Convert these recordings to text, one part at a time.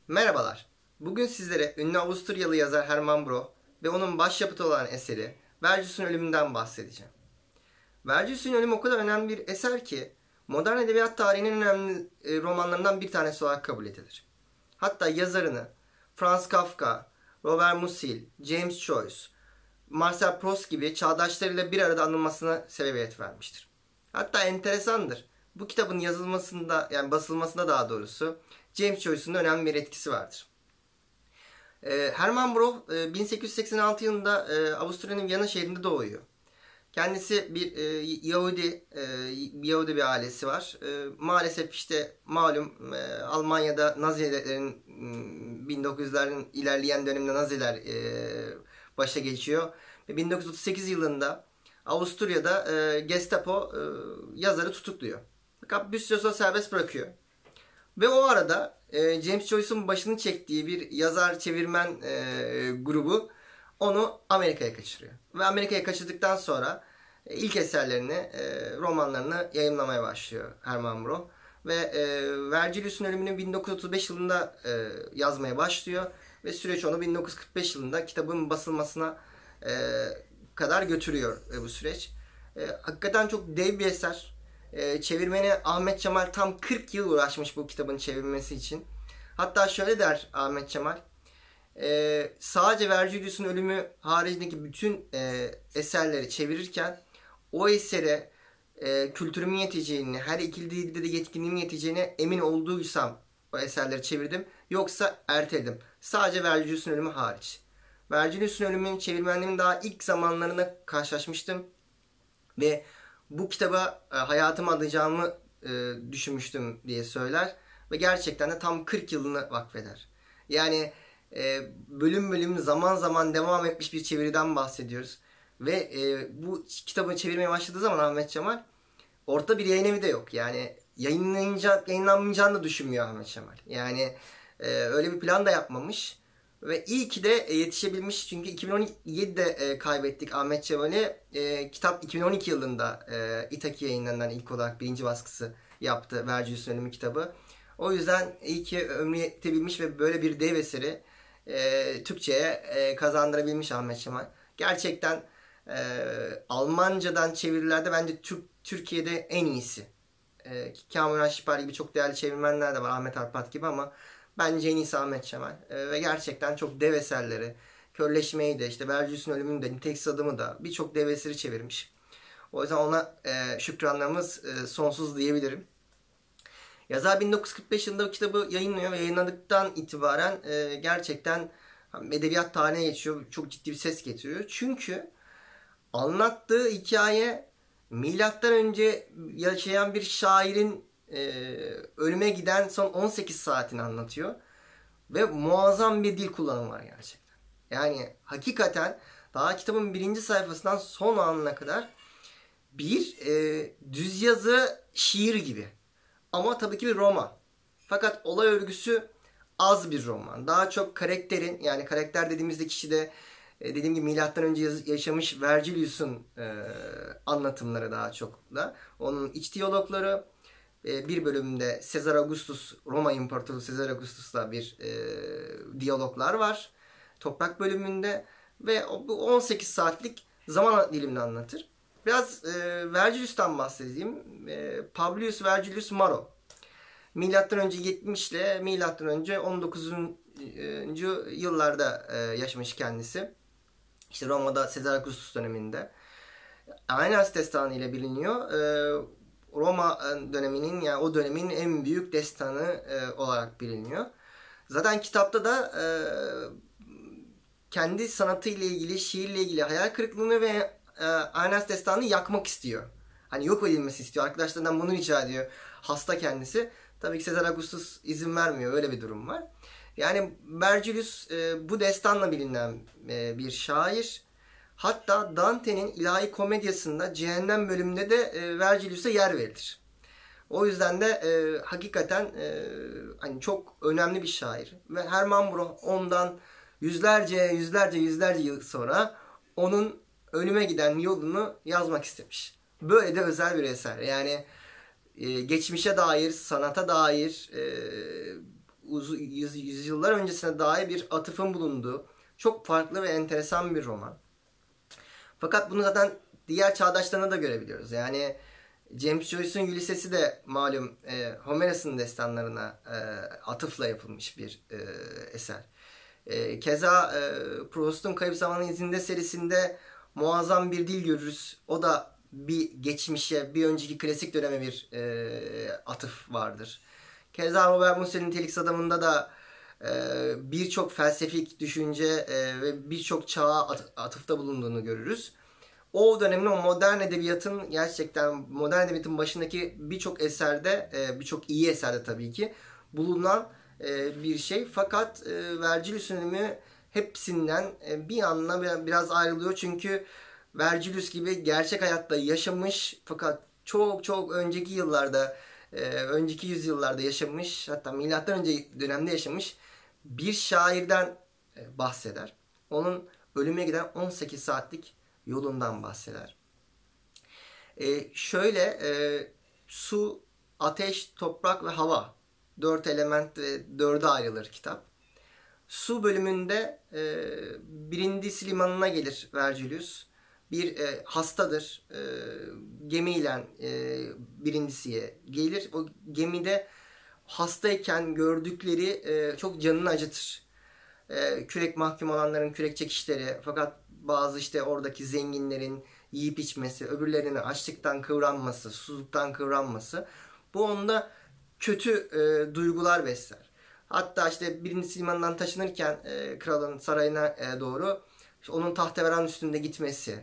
Merhabalar. Bugün sizlere ünlü Avusturyalı yazar Hermann Broch ve onun başyapıtı olan eseri Vergilius'un ölümünden bahsedeceğim. Vergilius'un ölümü o kadar önemli bir eser ki modern edebiyat tarihinin önemli romanlarından bir tanesi olarak kabul edilir. Hatta yazarını Franz Kafka, Robert Musil, James Joyce, Marcel Proust gibi çağdaşlarıyla bir arada anılmasına sebebiyet vermiştir. Hatta enteresandır. Bu kitabın yazılmasında, yani basılmasında daha doğrusu, James Joyce'un önemli bir etkisi vardır. Hermann Broch 1886 yılında Avusturya'nın Viyana şehrinde doğuyor. Kendisi bir Yahudi bir ailesi var. Maalesef işte malum Almanya'da Nazilerin 1900'lerin ilerleyen döneminde Naziler başa geçiyor. Ve 1938 yılında Avusturya'da Gestapo yazarı tutukluyor. Fakat bir süre sonra serbest bırakıyor. Ve o arada James Joyce'un başını çektiği bir yazar çevirmen grubu onu Amerika'ya kaçırıyor. Ve Amerika'ya kaçırdıktan sonra ilk eserlerini, romanlarını yayımlamaya başlıyor Hermann Broch. Ve Vergilius'un ölümünü 1935 yılında yazmaya başlıyor. Ve süreç onu 1945 yılında kitabın basılmasına kadar götürüyor bu süreç. Hakikaten çok dev bir eser. Çevirmeni Ahmet Cemal tam 40 yıl uğraşmış bu kitabın çevrilmesi için. Hatta şöyle der Ahmet Cemal. Sadece Vergilius'un ölümü haricindeki bütün eserleri çevirirken o esere kültürümün yeteceğini, her iki dilde de yetkinliğimin yeteceğine emin olduysam o eserleri çevirdim. Yoksa erteledim. Sadece Vergilius'un ölümü hariç. Vergilius'un ölümünün çevirmenliğinin daha ilk zamanlarında karşılaşmıştım. Ve bu kitaba hayatımı adayacağımı düşünmüştüm diye söyler. Ve gerçekten de tam 40 yılını vakfeder. Yani bölüm bölüm zaman zaman devam etmiş bir çeviriden bahsediyoruz. Ve bu kitabı çevirmeye başladığı zaman Ahmet Cemal ortada bir yayın evi de yok. Yani yayınlanmayacağını da düşünmüyor Ahmet Cemal. Yani öyle bir plan da yapmamış. Ve iyi ki de yetişebilmiş. Çünkü 2017'de kaybettik Ahmet Cemal'i. Kitap 2012 yılında İtaki Yayınları'ndan ilk olarak birinci baskısı yaptı Vergilius'un ölümü kitabı. O yüzden iyi ki ömrü yetebilmiş ve böyle bir dev eseri Türkçe'ye kazandırabilmiş Ahmet Cemal. Gerçekten Almancadan çevirilerde bence Türkiye'de en iyisi. Kamil Aşipar gibi çok değerli çevirmenler de var, Ahmet Arpat gibi, ama bence en iyisi Ahmet Cemal. Ve gerçekten çok dev eserleri. Körleşmeyi de, işte Vergilius'un ölümünü de, Niteksiz Adım'ı da birçok dev eseri çevirmiş. O yüzden ona şükranlarımız sonsuz diyebilirim. Yazar 1945 yılında bu kitabı yayınlıyor ve yayınladıktan itibaren gerçekten edebiyat tarihine geçiyor. Çok ciddi bir ses getiriyor. Çünkü anlattığı hikaye milattan önce yaşayan bir şairin ölüme giden son 18 saatini anlatıyor. Ve muazzam bir dil kullanımı var gerçekten. Yani hakikaten daha kitabın birinci sayfasından son anına kadar bir düz yazı şiir gibi. Ama tabii ki bir roman. Fakat olay örgüsü az bir roman. Daha çok karakterin, yani karakter dediğimizde kişi de dediğim gibi milattan önce yaşamış Vergilius'un anlatımları daha çok da. Onun iç diyalogları, bir bölümde Sezar Augustus, Roma İmparatoru Sezar Augustus'la bir diyaloglar var. Toprak bölümünde ve bu 18 saatlik zaman dilimini anlatır. Biraz Vergilius'tan bahsedeyim. Publius Vergilius Maro. Milattan önce 70 ile milattan önce 19. yıllarda yaşamış kendisi. İşte Roma'da Sezar Augustus döneminde. Aeneas Destanı ile biliniyor. Roma döneminin, yani o dönemin en büyük destanı olarak biliniyor. Zaten kitapta da kendi sanatıyla ilgili, şiirle ilgili hayal kırıklığını ve Aeneas Destanı'nı yakmak istiyor. Hani yok edilmesi istiyor. Arkadaşlarından bunu rica ediyor. Hasta kendisi. Tabii ki Sezar Augustus izin vermiyor. Öyle bir durum var. Yani Vergilius bu destanla bilinen bir şair. Hatta Dante'nin İlahi Komedyası'nda Cehennem bölümünde de Vergilius'a yer verilir. O yüzden de hakikaten hani çok önemli bir şair. Ve Hermann Broch ondan yüzlerce yıl sonra onun ölüme giden yolunu yazmak istemiş. Böyle de özel bir eser. Yani geçmişe dair, sanata dair yüzyıllar öncesine dair bir atıfın bulunduğu çok farklı ve enteresan bir roman. Fakat bunu zaten diğer çağdaşlarına da görebiliyoruz. Yani James Joyce'un Ulysses'i de malum Homeros'un destanlarına atıfla yapılmış bir eser. Keza Proust'un Kayıp Zamanın İzinde serisinde muazzam bir dil görürüz. O da bir geçmişe, bir önceki klasik döneme bir atıf vardır. Keza Robert Mussel'in Nitelik Adamı'nda da birçok felsefik düşünce ve birçok çağa atıfta bulunduğunu görürüz. O dönemin, o modern edebiyatın, gerçekten modern edebiyatın başındaki birçok eserde, birçok iyi eserde tabii ki bulunan bir şey. Fakat Vergilius ölümü hepsinden bir anlamda biraz ayrılıyor. Çünkü Vergilius gibi gerçek hayatta yaşamış fakat çok çok önceki yıllarda, önceki yüzyıllarda yaşamış, hatta milattan önce dönemde yaşamış bir şairden bahseder. Onun ölüme giden 18 saatlik yolundan bahseder. Su, ateş, toprak ve hava. 4 element ve 4'e ayrılır kitap. Su bölümünde Brindisi limanına gelir Vergilius. Bir hastadır. Gemiyle Brindisi'ye gelir. O gemide hastayken gördükleri çok canını acıtır. Kürek mahkum olanların kürek çekişleri, fakat bazı işte oradaki zenginlerin yiyip içmesi, öbürlerinin açlıktan kıvranması, susuzluktan kıvranması, bu onda kötü duygular besler. Hatta işte birinci limandan taşınırken kralın sarayına doğru işte onun tahteveran üstünde gitmesi,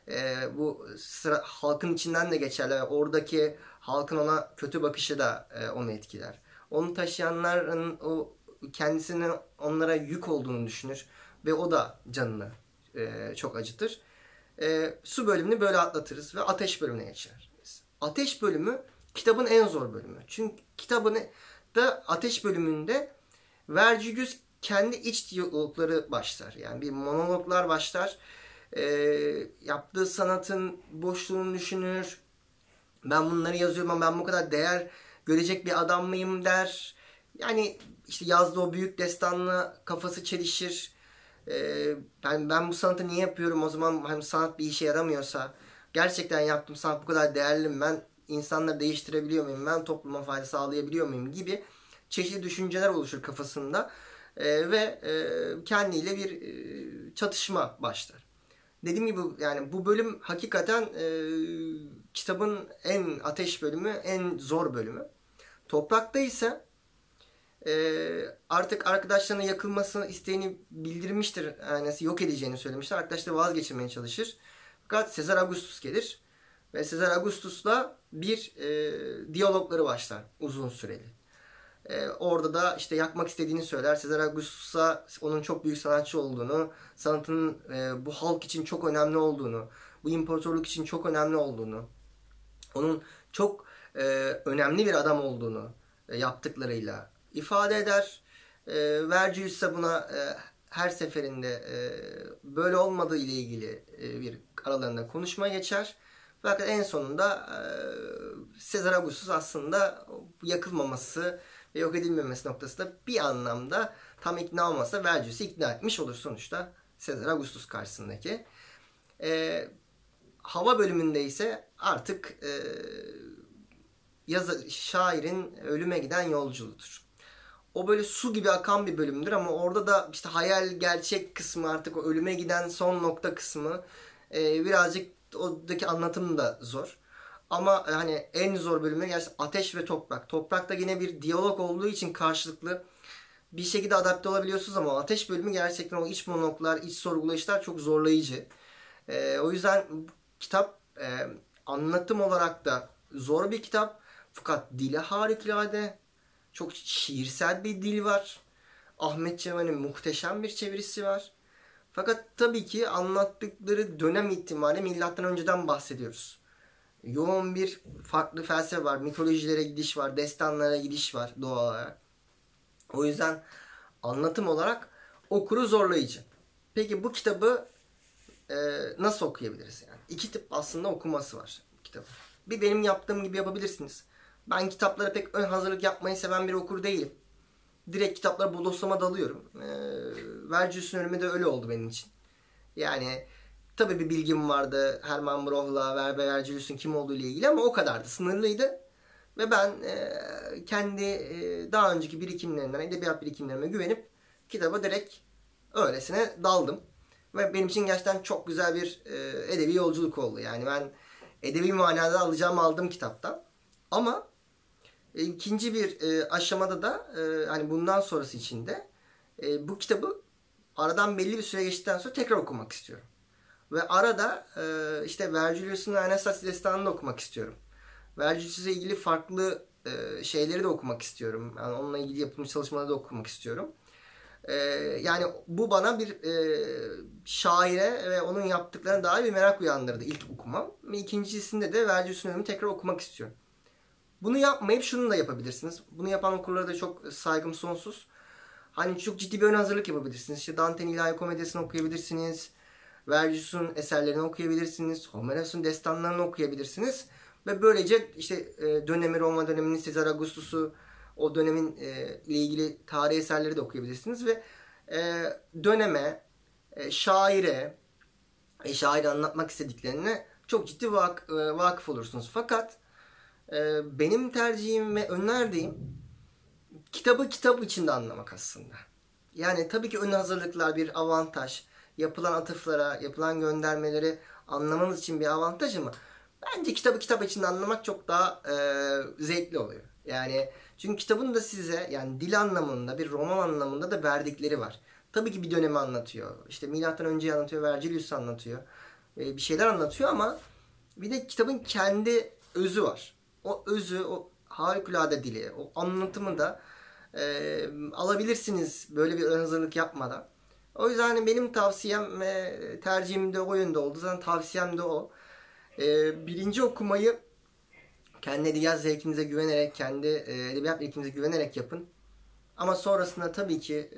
halkın içinden de geçerli. Oradaki halkın ona kötü bakışı da onu etkiler. Onu taşıyanların o kendisinin onlara yük olduğunu düşünür ve o da canını çok acıtır. Su bölümünü böyle atlatırız ve ateş bölümüne geçeriz. Ateş bölümü kitabın en zor bölümü. Çünkü kitabın da ateş bölümünde Vergilius kendi iç diyalogları başlar. Yani bir monologlar başlar. Yaptığı sanatın boşluğunu düşünür. Ben bunları yazıyorum ama ben bu kadar değer görecek bir adam mıyım der. Yani işte yazdığı o büyük destanla kafası çelişir. Ben bu sanatı niye yapıyorum o zaman, hani sanat bir işe yaramıyorsa, gerçekten yaptığım sanat bu kadar değerli mi, ben insanları değiştirebiliyor muyum, ben topluma fayda sağlayabiliyor muyum gibi çeşitli düşünceler oluşur kafasında ve kendiyle bir çatışma başlar. Dediğim gibi yani bu bölüm hakikaten kitabın en ateş bölümü, en zor bölümü. Toprakta ise artık arkadaşlarına yakılmasını isteğini bildirmiştir. Yani yok edeceğini söylemiştir. Arkadaşları vazgeçirmeye çalışır. Fakat Sezar Augustus gelir. Ve Sezar Augustus'la bir diyalogları başlar uzun süreli. Orada da işte yakmak istediğini söyler. Sezar Augustus'a onun çok büyük sanatçı olduğunu, sanatının bu halk için çok önemli olduğunu, bu imparatorluk için çok önemli olduğunu, onun çok önemli bir adam olduğunu yaptıklarıyla ifade eder. Vergilius ise buna her seferinde böyle olmadığı ile ilgili bir aralarında konuşma geçer. Fakat en sonunda Sezar Augustus aslında yakılmaması ve yok edilmemesi noktasında bir anlamda tam ikna olmasa Vergilius'u ikna etmiş olur sonuçta Sezar Augustus karşısındaki. Hava bölümünde ise artık şairin ölüme giden yolculuğudur. O böyle su gibi akan bir bölümdür ama orada da işte hayal gerçek kısmı, artık o ölüme giden son nokta kısmı birazcık oradaki anlatım da zor. Ama hani en zor bölümü gerçekten ateş ve toprak. Toprakta yine bir diyalog olduğu için karşılıklı bir şekilde adapte olabiliyorsunuz ama ateş bölümü gerçekten o iç monologlar, iç sorgulayışlar çok zorlayıcı. O yüzden kitap anlatım olarak da zor bir kitap. Fakat dili harikulade. Çok şiirsel bir dil var. Ahmet Cemal'in muhteşem bir çevirisi var. Fakat tabii ki anlattıkları dönem itibariyle milattan önceden bahsediyoruz. Yoğun bir farklı felsefe var. Mitolojilere gidiş var. Destanlara gidiş var doğal olarak. O yüzden anlatım olarak okuru zorlayıcı. Peki bu kitabı nasıl okuyabiliriz yani? İki tip aslında okuması var kitabı. Bir, benim yaptığım gibi yapabilirsiniz. Ben kitaplara pek ön hazırlık yapmayı seven bir okur değilim. direkt kitaplara bodoslama dalıyorum. Vergilius'un ölümü de öyle oldu benim için. Yani tabii bir bilgim vardı Hermann Broch'la ve Vergilius'un kim olduğu ile ilgili ama o kadardı. Sınırlıydı. Ve ben kendi daha önceki birikimlerimden, edebiyat birikimlerime güvenip kitaba direkt öylesine daldım. Ve benim için gerçekten çok güzel bir edebi yolculuk oldu. Yani ben edebi manada aldım kitaptan. Ama ikinci bir aşamada da hani bundan sonrası için de bu kitabı aradan belli bir süre geçtikten sonra tekrar okumak istiyorum. Ve arada işte Vergilius'un Anastasia destanını da okumak istiyorum. Vergilius'la ilgili farklı şeyleri de okumak istiyorum. Yani onunla ilgili yapılmış çalışmaları da okumak istiyorum. Yani bu bana bir şaire ve onun yaptıklarına dair bir merak uyandırdı ilk okumam. Ve ikincisinde de Vergilius'un ölümünü tekrar okumak istiyorum. Bunu yapmayıp şunu da yapabilirsiniz. Bunu yapan okurlara da çok saygım sonsuz. Hani çok ciddi bir ön hazırlık yapabilirsiniz. İşte Dante'nin İlahi Komedisini okuyabilirsiniz. Vergilius'un eserlerini okuyabilirsiniz. Homeros'un destanlarını okuyabilirsiniz. Ve böylece işte dönemi, Roma döneminin Caesar Augustus'u, o dönemin ile ilgili tarih eserleri de okuyabilirsiniz. Ve döneme, şaire anlatmak istediklerine çok ciddi vakıf olursunuz. Fakat benim tercihim ve önerdiğim kitabı kitap içinde anlamak aslında. Yani tabii ki ön hazırlıklar bir avantaj. Yapılan atıflara, yapılan göndermeleri anlamanız için bir avantaj ama bence kitabı kitap içinde anlamak çok daha zevkli oluyor. Yani çünkü kitabın da size yani dil anlamında, bir roman anlamında da verdikleri var. Tabii ki bir dönemi anlatıyor. İşte milattan önceyi anlatıyor, Vergilius'u anlatıyor. Bir şeyler anlatıyor ama bir de kitabın kendi özü var. O özü, o harikulade dili, o anlatımı da alabilirsiniz böyle bir ön hazırlık yapmadan. O yüzden hani benim tavsiyem ve tercihim de o yönde oldu. Zaten tavsiyem de o. Birinci okumayı kendi edebiyat zevkinize güvenerek, kendi edebiyat bilginize güvenerek yapın. Ama sonrasında tabii ki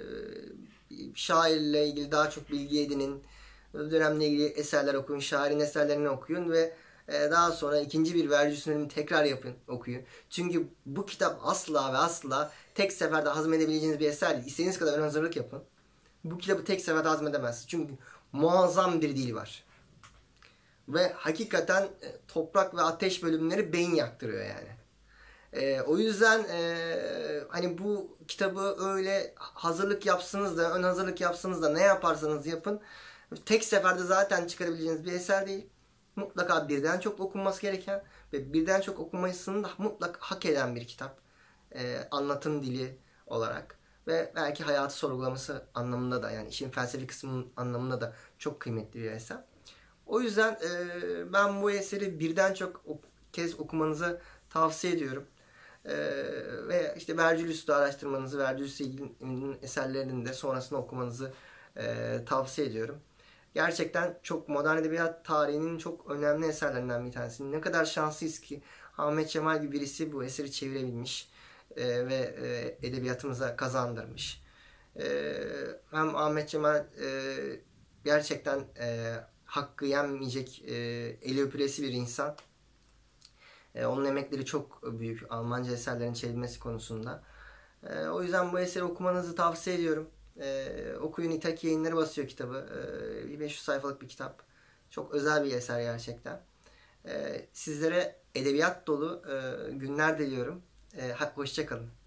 şairle ilgili daha çok bilgi edinin. Dönemle ilgili eserler okuyun, şairin eserlerini okuyun ve daha sonra ikinci bir Vergilius'un ölümünü tekrar okuyun. Çünkü bu kitap asla ve asla tek seferde hazmedebileceğiniz bir eser değil. İstediğiniz kadar ön hazırlık yapın. Bu kitabı tek seferde hazmedemezsiniz. Çünkü muazzam bir dil var. Ve hakikaten toprak ve ateş bölümleri beyin yaktırıyor yani. O yüzden hani bu kitabı öyle hazırlık yapsınız da, ön hazırlık yapsınız da ne yaparsanız yapın. Tek seferde zaten çıkarabileceğiniz bir eser değil. Mutlaka birden çok okunması gereken ve birden çok okumasını da mutlaka hak eden bir kitap. Anlatım dili olarak. Ve belki hayatı sorgulaması anlamında da yani işin felsefi kısmının anlamında da çok kıymetli bir eser. O yüzden ben bu eseri birden çok kez okumanızı tavsiye ediyorum. Ve işte Vergilius'u da araştırmanızı, Vergilius'la ilgili eserlerini de sonrasında okumanızı tavsiye ediyorum. Gerçekten çok modern edebiyat tarihinin çok önemli eserlerinden bir tanesi. Ne kadar şanslıyız ki Ahmet Cemal gibi birisi bu eseri çevirebilmiş ve edebiyatımıza kazandırmış. Hem Ahmet Cemal gerçekten hakkı yenmeyecek eli öpülesi bir insan. Onun emekleri çok büyük Almanca eserlerin çevrilmesi konusunda. O yüzden bu eseri okumanızı tavsiye ediyorum. Okuyun, İtaki Yayınları basıyor kitabı. 500 sayfalık bir kitap. Çok özel bir eser gerçekten. Sizlere edebiyat dolu günler diliyorum. Hoşça kalın.